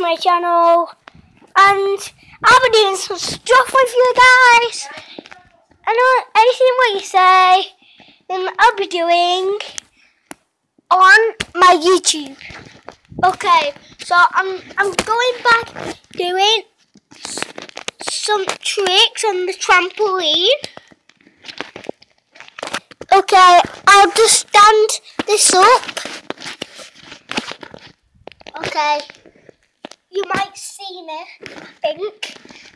my channel, and I'll be doing some stuff with you guys. And anything what you say, then I'll be doing on my YouTube. Okay, so I'm going back doing some tricks on the trampoline. Okay, I'll just stand this up. Okay, you might see me, I think.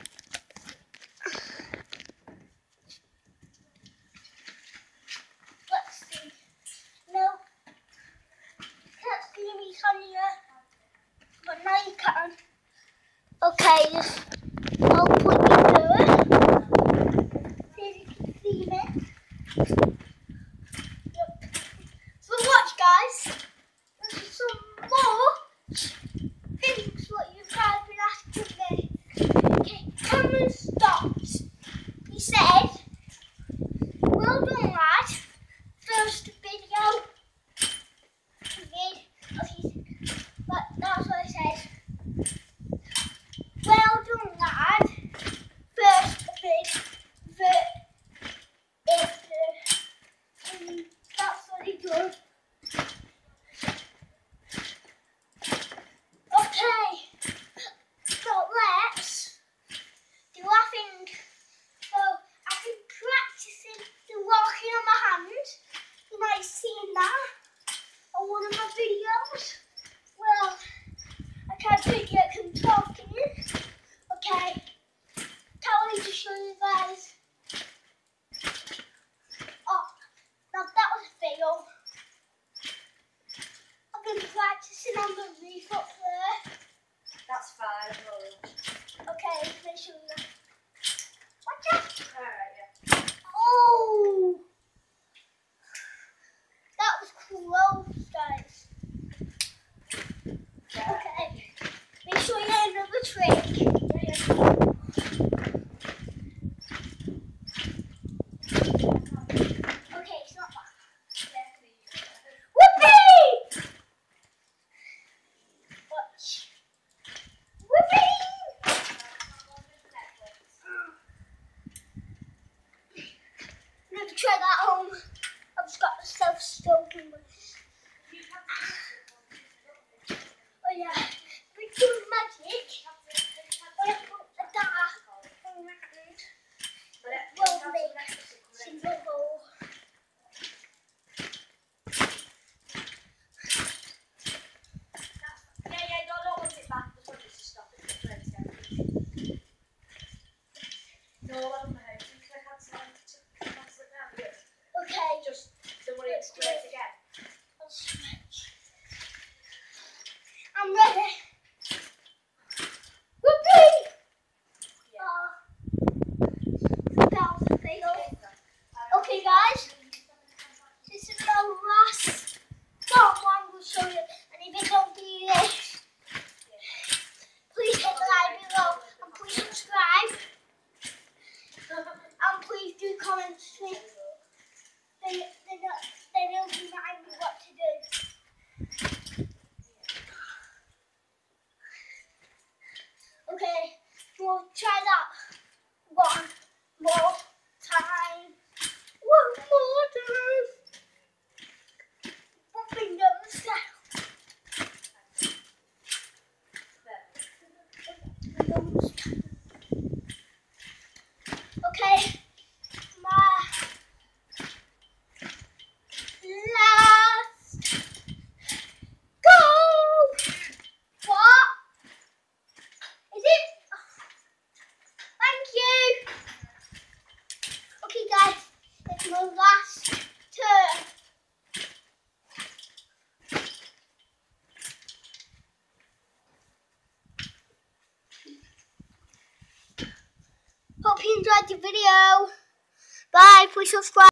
Let's see. No, can't see me, can you? But now you can. Okay, just I'll put you there. See if you can see me. So watch, guys. There's some more things what you guys been asking me. Okay, Cameron stopped. He said, "Well done, lad. First video he made." But that's what he said. Well done, lad. First that's what he done. Okay, so let's do our thing. So I've been practicing the walking on my hand. You might have seen that on one of my videos. Well, I can't do it yet because I'm talking. Okay, can't wait to show you guys. Oh, now that was a fail. I've been practicing on the roof up there. That's fine. Okay, let me show you. Watch out! Alright, yeah. Oh! That was close, guys. Okay, let me show you another trick. Okay, it's not that. Whoopee! Watch. Whoopee! Never try that at home. I've just got myself stroking. Oh yeah, we do magic. When I put the dart on my hand, it will make single hole. Yeah, don't want it back. Just want it to stop it. No, I don't know. Okay, Just don't worry, it's do it again. I'll stretch. I'm ready. Whoopee! That was a fail. Okay, guys, this is the last one I'm going to show you. And if you don't do this, please hit the like below and please subscribe. And please do comment to me. They'll remind me what to do. Okay, we'll try that one more time. One more time. One finger on the scale. Okay, my last go. What? Is it? Thank you. Okay, guys, it's my last turn. Hope you enjoyed the video. Bye. Please subscribe.